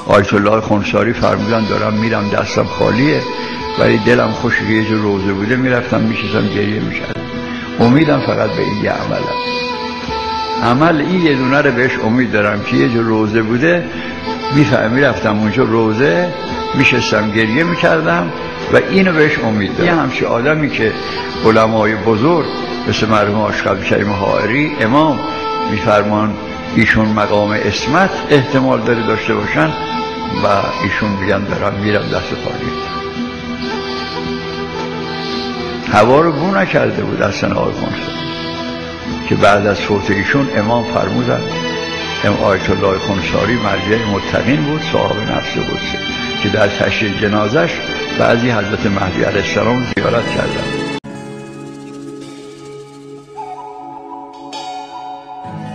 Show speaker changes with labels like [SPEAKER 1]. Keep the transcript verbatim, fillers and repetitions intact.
[SPEAKER 1] آیت الله خنثاری فرمودن دارم میرم دستم خالیه ولی دلم خوشه که یه جور روزه بوده میرفتم میشستم گریه میکردم. امیدم فقط به این یه عملم، عمل این یه دونه رو بهش امید دارم که یه جور روزه بوده میفهم میرفتم اونجا روزه میشستم گریه میکردم و اینو بهش امید دارم. یه همچه آدمی که علمای بزرگ مثل مرحوم آشقر کریم حائری امام میفرمان ایشون مقام عصمت احتمال داره داشته باشن و ایشون میگن دارم میرم دست خالی. هوا رو بو نکرده بود اصلا آقای خنثاری که بعد از فوت ایشون امام فرمودن ام آیت الله خنثاری مرجع متقین بود، صاحب نفس قدسه که در تشییع جنازش بعضی حضرت مهدی علیه السلام زیارت کردن.